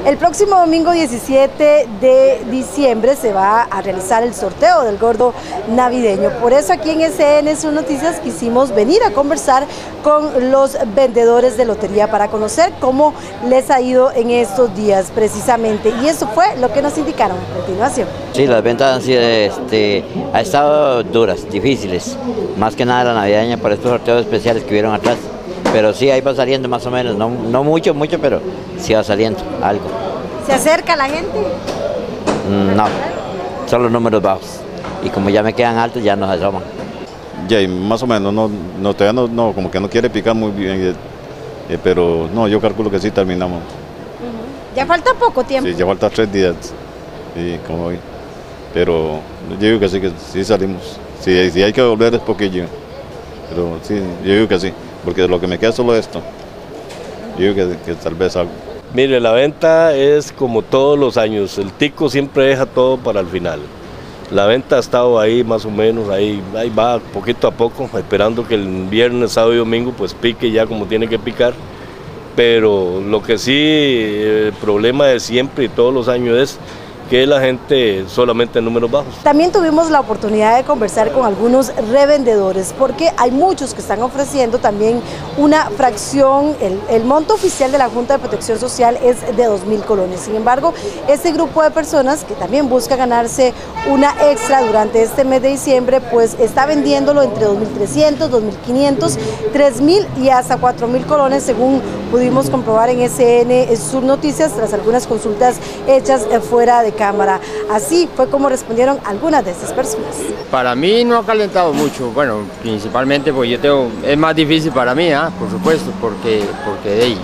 El próximo domingo 17 de diciembre se va a realizar el sorteo del gordo navideño. Por eso aquí en SN Sur Noticias quisimos venir a conversar con los vendedores de lotería para conocer cómo les ha ido en estos días precisamente. Y eso fue lo que nos indicaron a continuación. Sí, las ventas han sido, ha estado duras, difíciles, más que nada la navideña por estos sorteos especiales que vieron atrás. Pero sí, ahí va saliendo más o menos, no mucho, pero sí va saliendo algo. ¿Se acerca la gente? No, son los números bajos. Y como ya me quedan altos, ya nos asoman. Ya, más o menos, todavía no, como que no quiere picar muy bien, pero no, yo calculo que sí terminamos. ¿Ya falta poco tiempo? Sí, ya falta 3 días, sí, como hoy. Pero yo digo que sí salimos. Si hay que volver es poquillo, pero sí, yo digo que sí. Porque lo que me queda es solo esto. Yo digo que tal vez algo. Mire, la venta es como todos los años, el tico siempre deja todo para el final. La venta ha estado ahí más o menos, ahí va poquito a poco, esperando que el viernes, sábado y domingo pues pique ya como tiene que picar. Pero lo que sí, el problema de siempre y todos los años es que la gente solamente en números bajos. También tuvimos la oportunidad de conversar con algunos revendedores, porque hay muchos que están ofreciendo también una fracción, el monto oficial de la Junta de Protección Social es de 2.000 colones. Sin embargo, este grupo de personas que también busca ganarse una extra durante este mes de diciembre, pues está vendiéndolo entre 2.300, 2.500, 3.000 y hasta 4.000 colones, según pudimos comprobar en SN Sur Noticias tras algunas consultas hechas fuera de cámara. Así fue como respondieron algunas de estas personas. Para mí no ha calentado mucho, bueno, principalmente porque es más difícil para mí, por supuesto, porque de ahí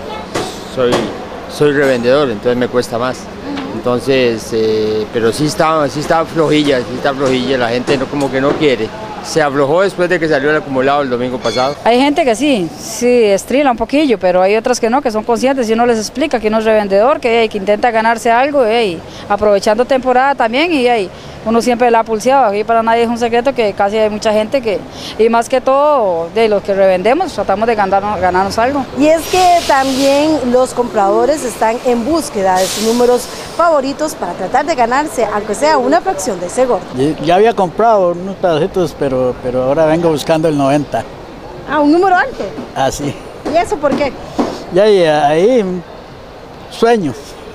soy revendedor, entonces me cuesta más. Entonces, pero sí está flojilla, la gente como que no quiere. Se aflojó después de que salió el acumulado el domingo pasado. Hay gente que sí estrila un poquillo, pero hay otras que no, que son conscientes y uno les explica que uno es revendedor, que intenta ganarse algo, aprovechando temporada también y uno siempre la ha pulseado. Aquí para nadie es un secreto que casi hay mucha gente que, y más que todo de los que revendemos, tratamos de ganarnos algo. Y es que también los compradores están en búsqueda de sus números favoritos para tratar de ganarse, aunque sea una fracción de ese gordo. Ya había comprado unos pedacitos, pero ahora vengo buscando el 90. Ah, un número alto. Ah, sí. ¿Y eso por qué? Ya ahí, sueño.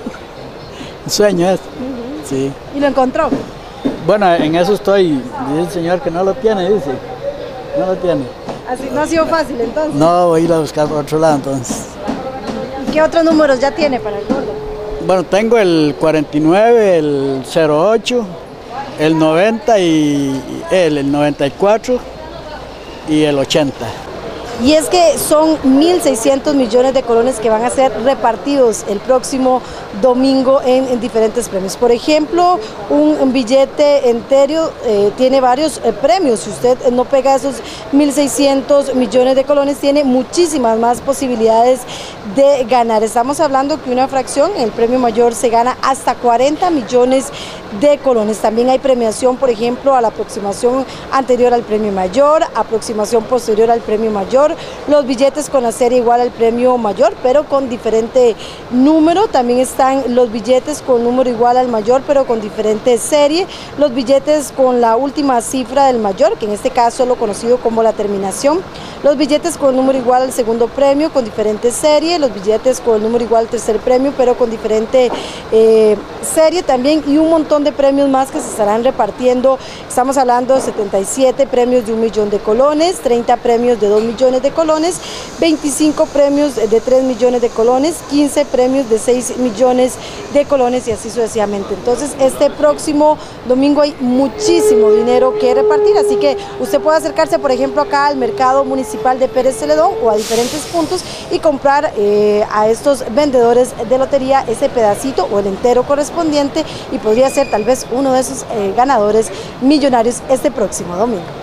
Sueño es. Sí. ¿Y lo encontró? Bueno, en eso estoy. Dice el señor que no lo tiene, dice. No lo tiene. Así, ¿no ha sido fácil entonces? No, voy a ir a buscar por otro lado entonces. ¿Y qué otros números ya tiene para el gordo? Bueno, tengo el 49, el 08, el 90 y el 94 y el 80. Y es que son 1.600 millones de colones que van a ser repartidos el próximo domingo en diferentes premios. Por ejemplo, un billete entero tiene varios premios. Si usted no pega esos 1.600 millones de colones, tiene muchísimas más posibilidades de ganar. Estamos hablando que una fracción, el premio mayor, se gana hasta 40 millones de colones. También hay premiación, por ejemplo, a la aproximación anterior al premio mayor, aproximación posterior al premio mayor, los billetes con la serie igual al premio mayor, pero con diferente número. También están los billetes con número igual al mayor, pero con diferente serie, los billetes con la última cifra del mayor, que en este caso es lo conocido como la terminación, los billetes con número igual al segundo premio, con diferente serie, los billetes con el número igual al tercer premio, pero con diferente serie también, y un montón de premios más que se estarán repartiendo. Estamos hablando de 77 premios de 1 millón de colones, 30 premios de 2 millones de colones, 25 premios de 3 millones de colones, 15 premios de 6 millones de colones y así sucesivamente. Entonces, este próximo domingo hay muchísimo dinero que repartir, así que usted puede acercarse, por ejemplo, acá al mercado municipal de Pérez Celedón o a diferentes puntos y comprar a estos vendedores de lotería ese pedacito o el entero correspondiente, y podría ser tal vez uno de esos ganadores millonarios este próximo domingo.